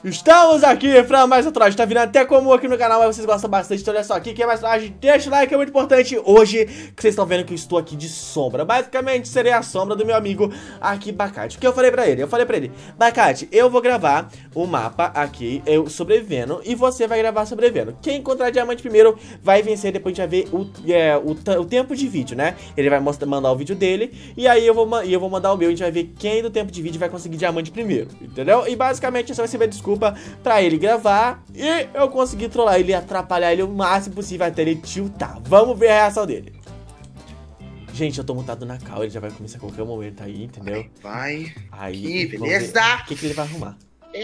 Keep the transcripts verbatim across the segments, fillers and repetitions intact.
Estamos aqui pra mais uma trollagem, tá vindo até comum aqui no canal, mas vocês gostam bastante, então olha só, aqui que é mais trollagem, deixa o like, é muito importante. Hoje, que vocês estão vendo que eu estou aqui de sombra, basicamente serei a sombra do meu amigo aqui, Bacate. O que eu falei pra ele? Eu falei pra ele, Bacate, eu vou gravar o mapa aqui, eu sobrevivendo, e você vai gravar sobrevivendo. Quem encontrar diamante primeiro vai vencer, depois a gente vai ver o, é, o, o tempo de vídeo, né? Ele vai mostrar, mandar o vídeo dele, e aí eu vou, e eu vou mandar o meu, e a gente vai ver quem do tempo de vídeo vai conseguir diamante primeiro, entendeu? E basicamente essa vai ser minha desculpa pra ele gravar e eu conseguir trollar ele e atrapalhar ele o máximo possível até ele tiltar. Vamos ver a reação dele. Gente, eu tô mutado na cal, ele já vai começar a qualquer momento aí, entendeu? Vai. Aí, aqui, beleza? O que, que ele vai arrumar?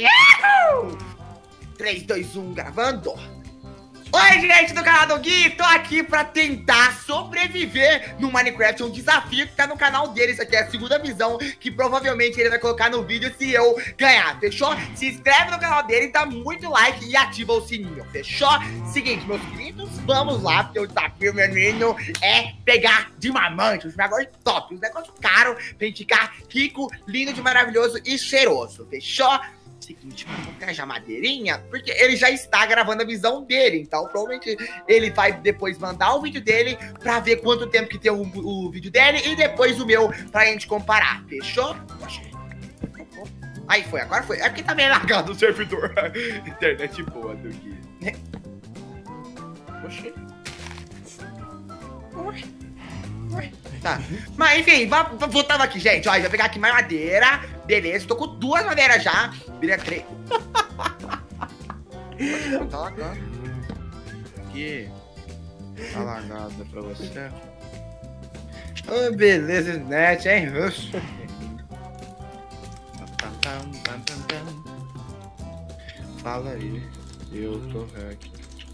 três, dois, um, gravando. Oi, gente do canal do Gui, tô aqui pra tentar sobreviver no Minecraft, um desafio que tá no canal dele. Isso aqui é a segunda visão que provavelmente ele vai colocar no vídeo se eu ganhar, fechou? Se inscreve no canal dele, dá muito like e ativa o sininho, fechou? Seguinte, meus queridos, vamos lá, porque o desafio, menino, é pegar diamante, os negócios top, os negócios caros, pra gente ficar rico, lindo, de maravilhoso e cheiroso, fechou? Seguinte, vou pegar já madeirinha, porque ele já está gravando a visão dele, então provavelmente ele vai depois mandar o vídeo dele pra ver quanto tempo que tem o, o vídeo dele e depois o meu pra gente comparar, fechou? Aí foi, agora foi, é porque tá meio largado o servidor, internet boa do Gui. Oxi. Oxi. Tá, mas enfim, voltamos aqui, gente. Ó, vai pegar aqui mais madeira. Beleza, tô com duas madeiras já. Vira três. Tá lagado. Aqui. Tá lagado pra você. Oh, beleza, net, hein? Fala aí. Eu tô aqui.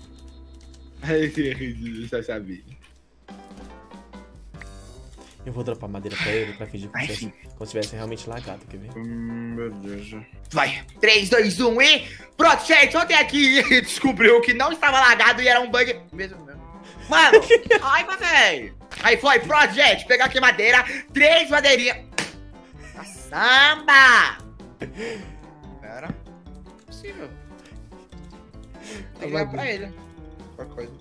Aí, já sabia. Eu vou dropar madeira pra ele, pra fingir como se tivesse, como se tivesse realmente lagado, quer ver? Hum, meu Deus. Vai, três, dois, um e... Pronto, gente, ontem aqui descobriu que não estava lagado e era um bug... Mesmo, mesmo. Mano, ai, velho. Aí foi, pronto, gente, pegar aqui madeira, três madeirinhas. Samba! Pera. Não é possível. Tem que dar pra ele. Qualquer coisa.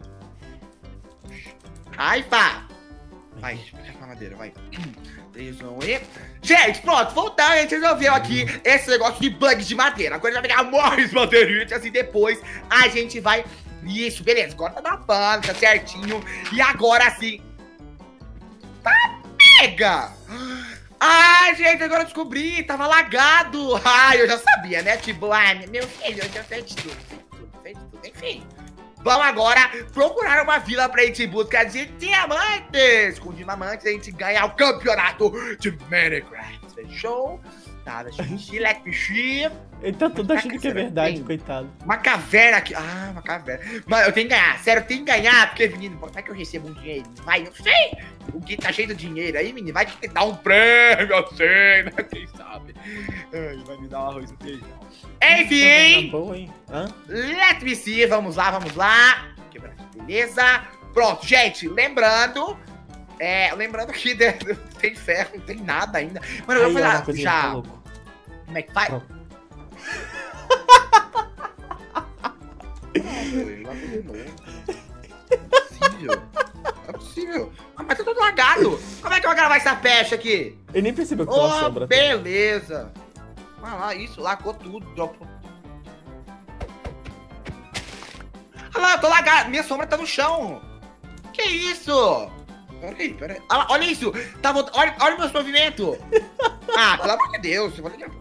Ai, pá. Vai, pega a madeira, vai. três, um e... Gente, pronto, voltando, a gente resolveu aqui esse negócio de bugs de madeira. Agora a gente vai pegar mais madeirinhas, assim, depois a gente vai... Isso, beleza, agora tá na pano, tá certinho. E agora sim... Tá, pega! Ai, gente, agora eu descobri, tava lagado. Ai, eu já sabia, né? Tipo, ai, meu filho, eu já sei de tudo, sei de tudo, sei de tudo, enfim... Vamos agora procurar uma vila pra gente ir em busca de diamantes. Com diamantes a gente ganha o campeonato de Minecraft. Fechou? Tá, deixa eu encher, let me encher. Ele tá tudo achando que é verdade, tem? coitado. Uma caverna aqui. Ah, uma caverna. Mano, eu tenho que ganhar. Sério, eu tenho que ganhar. Porque, menino, como é que eu recebo um dinheiro? Vai, não sei. O Gui tá cheio de dinheiro aí, menino. Vai que dar um prêmio, eu sei, né? Quem sabe? Ai, vai me dar um arroz no feijão. Enfim, boa, hein? Hã? Let me see, vamos lá, vamos lá. Quebrar aqui, beleza. Pronto, gente, lembrando, é, lembrando que não tem ferro, não tem nada ainda. Mano, eu vou falar, já, como é que faz? Não é possível, ah, mas tá todo lagado. Como é que eu vou gravar essa pecha aqui? Ele nem percebeu que oh, foi uma sombra. Beleza. Ah lá, isso, lagou tudo, dropou. Olha lá, eu tô lagado, minha sombra tá no chão. Que isso? Peraí, peraí. Olha lá, olha isso, tá voltando, olha, olha o meu movimento. Ah, pelo amor de Deus, eu vou ligar.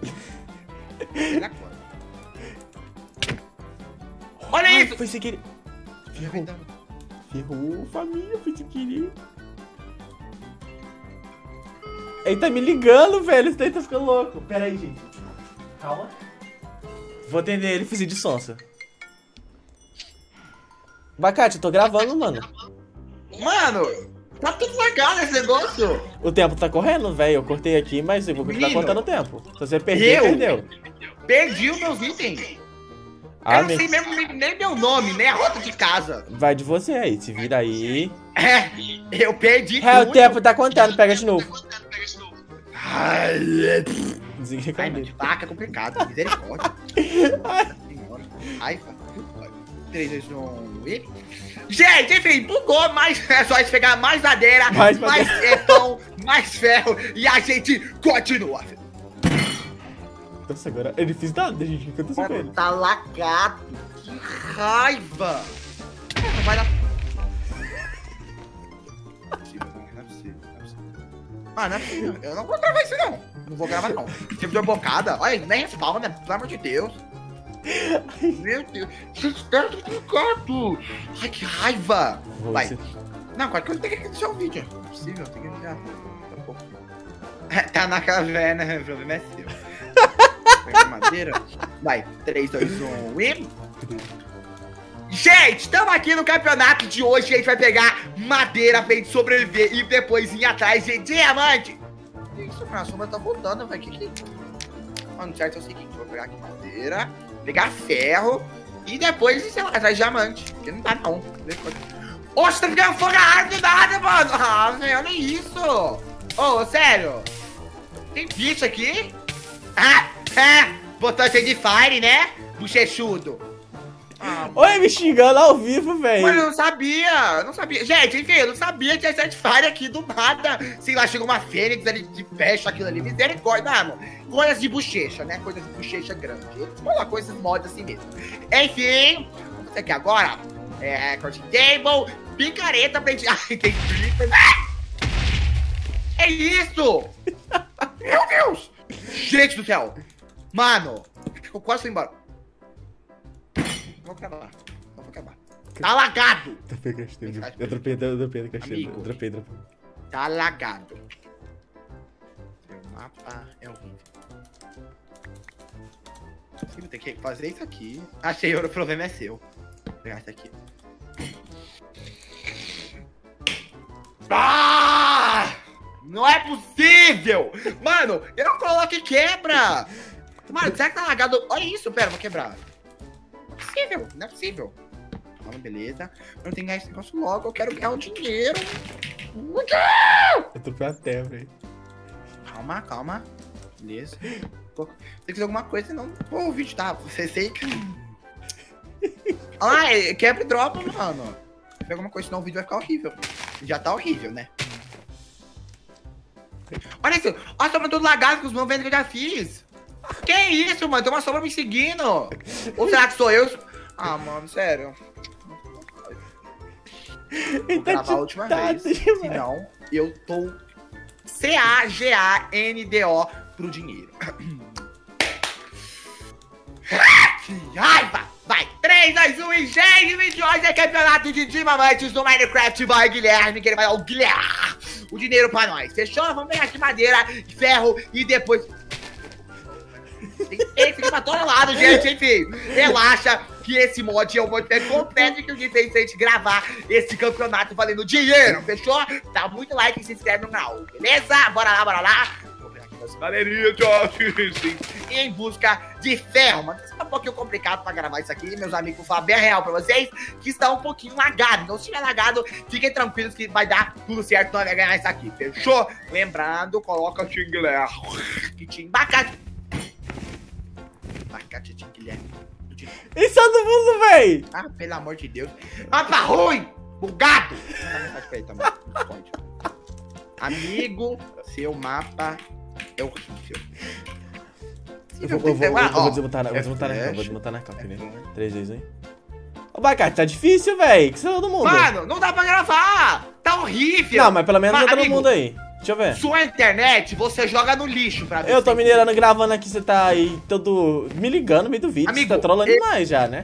Olha Ai, isso. foi sem querer. Ferrou. Ferrou, família, foi sem querer. Ele tá me ligando, velho. Isso daí tá ficando louco. Pera aí, gente. Calma. Vou atender ele, fuzil de sonsa. Bacate, eu tô gravando, mano. Mano, tá tudo lagado esse negócio. O tempo tá correndo, velho. Eu cortei aqui, mas eu vou continuar contando o tempo. Se você perder, eu perdeu. Perdi os meus itens. Ah, eu não meu... sei mesmo nem, nem meu nome, nem a rota de casa. Vai de você aí, se vira aí. É, eu perdi É, tudo. o tempo tá contando, pega de novo. Ai, Esse aqui é Ai, mano, cadeira. de faca é complicado. Misericórdia. Raiva. três, dois, um e... Gente, enfim, bugou, mas é só a gente pegar mais madeira, Mais mais, madeira. mais pão, mais ferro e a gente continua. Nossa, agora é difícil nada, gente. O que aconteceu com ele? Mano, tá lagado. Que raiva. Não vai dar... Não é possível, não é possível, não é possível. Ah, não é possível. Eu não vou gravar isso, não. Não vou gravar, não. Servidor bocada. Olha, nem respawn, né? Pelo amor de Deus. Meu Deus. Gente, tá complicado. Ai, que raiva. Vou Vai. ser- Não, agora que eu tenho que deixar o vídeo. Não é possível, tem que deixar. Tá pouco. Tá na caverna, o problema é seu. Pegar madeira. Vai, três, dois, um e... Gente, estamos aqui no campeonato de hoje. A gente vai pegar madeira pra gente sobreviver e depois ir atrás de diamante. Isso, minha sombra tá voltando, velho. Que que... Mano, certo é o seguinte, vou pegar aqui madeira, pegar ferro e depois, sei lá, atrás de diamante. Porque não dá não. Oxe, tá ficando fogo a árvore do nada, mano. Ah, velho, olha isso. Ô, oh, sério. Tem bicho aqui? Ah, ah, botante de fire, né? Bochechudo. Ah, Oi, me xingando ao vivo, velho. mano, eu não sabia, eu não sabia. Gente, enfim, eu não sabia que tinha Certifire aqui do nada. Sei lá, chegou uma fênix ali de fecha aquilo ali. Misericórdia, mano. Coisas de bochecha, né? Coisas de bochecha grande. Olha, coisas modas assim mesmo. Enfim, vamos aqui agora. É, crafting table, picareta pra gente... Ai, tem creeper. Ah! É isso! Meu Deus! Gente do céu! Mano, eu quase fui embora. Vou acabar. Vou acabar. Tá lagado! Dropei casteiro. Eu dropei, eu dropei casteiro. Amigo. Eu dropei, dropei. Tá lagado. Meu mapa é horrível. Sim, tem que fazer isso aqui. Achei, o problema é seu. Vou pegar isso aqui. Ah! Não é possível! Mano, eu não coloco e quebra! Mano, será que tá lagado? Olha isso, pera, vou quebrar. Não é possível, não é possível. Calma, beleza. Eu tenho que ganhar esse negócio logo, eu quero ganhar o dinheiro. Eu dropei a terra, velho. Calma, calma. Beleza. Pô, tem que fazer alguma coisa, senão... Pô, o vídeo tá... Você sei que... Ai, quebra e dropa, mano. Pega alguma coisa, senão o vídeo vai ficar horrível. Já tá horrível, né? Olha isso. Olha a sombra toda lagada que os meus vendo que eu já fiz. Que isso, mano? Tem uma sombra me seguindo. Ou será que sou eu? Ah, mano, sério. Vou gravar a última vez. Senão, eu tô C A G A N D O pro dinheiro. Que raiva! Vai, três, dois, um e gente, o vídeo de hoje é campeonato de diamantes do Minecraft. Vai, Guilherme, que ele vai dar o Guilherme, o dinheiro pra nós. Fechou? Vamos pegar aqui madeira, ferro e depois... Tem esse aqui pra todo lado, gente, enfim. Relaxa que esse mod é o mod completo que o Gui fez pra gente gravar esse campeonato valendo dinheiro, fechou? Dá muito like e se inscreve no canal, beleza? Bora lá, bora lá. Madeirinha, em busca de ferro, mano. Isso é um pouquinho complicado pra gravar isso aqui, meus amigos. Vou falar bem real pra vocês que está um pouquinho lagado. Então, se estiver lagado, fiquem tranquilos que vai dar tudo certo. Nós vamos ganhar isso aqui, fechou? Lembrando, coloca o Tinguilher. Que tinha abacate. Abacate Tinguilher. Isso é do mundo, véi! Ah, pelo amor de Deus. Mapa ruim! Bugado! Manda mensagem pra ele também. Não pode. Amigo, seu mapa é horrível. Eu vou, eu vou, eu vou desmontar na, eu vou desmontar na cama, vou desmontar na cama, né? três, dois, um. Ô, Bacate, tá difícil, velho. Que você é todo mundo. Mano, não dá pra gravar! Tá horrível! Não, mas pelo menos Mas, é todo amigo, mundo aí. Deixa eu ver. Sua internet, você joga no lixo pra ver. Eu tô se- minerando, gravando aqui, você tá aí todo me ligando no meio do vídeo. Amigo, você tá trolando eu- demais já, né?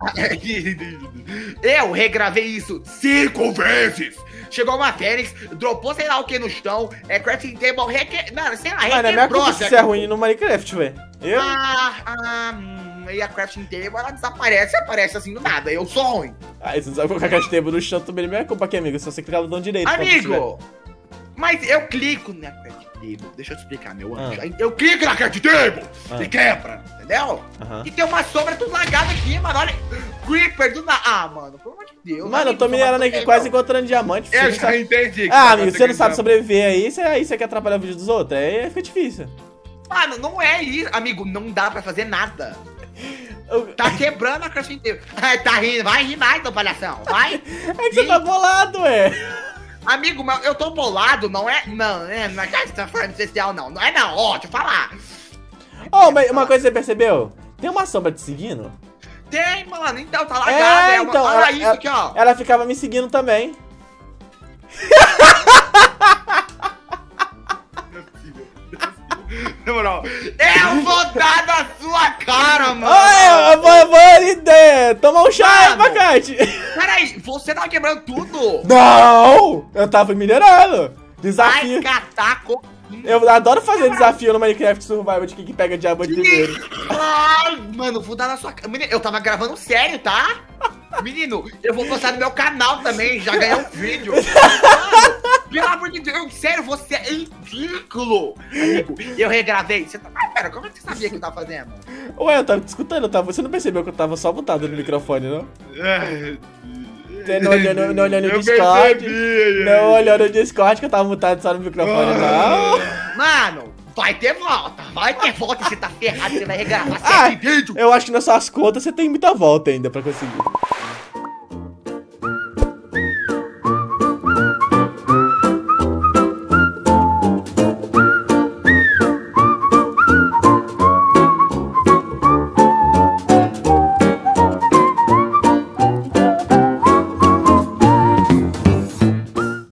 Eu regravei isso cinco vezes! Chegou uma fênix, dropou sei lá o que no chão, é crafting table, reque... Mano, sei lá, Mas não é minha requebrou. culpa se você é ruim no Minecraft, velho. Eu? Ah, ah, hum, e a crafting table, ela desaparece, aparece assim do nada, eu sou ruim. Ah, você não sabe colocar castelo no chão também, não é minha culpa aqui, amigo. Se você clicar no botão direito. quando tiver. Amigo, mas eu clico na crafting table, deixa eu te explicar, meu anjo. Ah. Eu clico na crafting table Ah. e quebra, entendeu? Aham. E tem uma sombra tudo lagada aqui, mano, olha. Creeper do nada. Ah, mano, pelo amor de Deus. Mano, eu tô amigo, minerando aqui sombra quase tudo encontrando diamante. Você Eu não já sabe... entendi. que Ah, tá amigo, você não sabe conseguindo. sobreviver aí, você, aí você quer atrapalhar o vídeo dos outros. Aí fica difícil. Mano, não é isso. Amigo, não dá pra fazer nada. Tá quebrando a caixa inteira. Tá rindo, vai rir mais, então, palhação. Vai. É que você tá bolado, ué. Amigo, mas eu tô bolado, não é? Não, é, não é transformação especial, não. Não é não, ó, deixa eu falar. Ó, mas uma coisa que você percebeu? Tem uma sombra te seguindo? Tem, mano, então tá lagado. É, é uma... então, Olha ela, isso ela, aqui, ó. Ela ficava me seguindo também. Na moral, eu vou dar na sua cara, mano. Ai, boa, boa ideia. Toma um chá aí, Mano. Abacate. Peraí, você tava quebrando tudo. Não, eu tava minerando. Desafio. Vai catar coquinho. Eu adoro fazer desafio no Minecraft Survival de quem que pega diamante primeiro. Ai, mano, vou dar na sua cara. Menino, eu tava gravando sério, tá? Menino, eu vou postar no meu canal também, já ganhei um vídeo. Mano, pelo amor de Deus, sério, você é ridículo. Amigo, eu regravei. Você tá... Ah, pera, como é que você sabia que eu tava fazendo? Ué, eu tava te escutando, eu tava... você não percebeu que eu tava só mutado no microfone, não? Você não olhou no, não olhou no Eu Discord? percebi. Não olhou no Discord que eu tava mutado só no microfone, não? Mano, vai ter volta, vai ter volta, você tá ferrado, você vai regravar Ah, sete vídeos. eu acho que nas suas contas você tem muita volta ainda pra conseguir.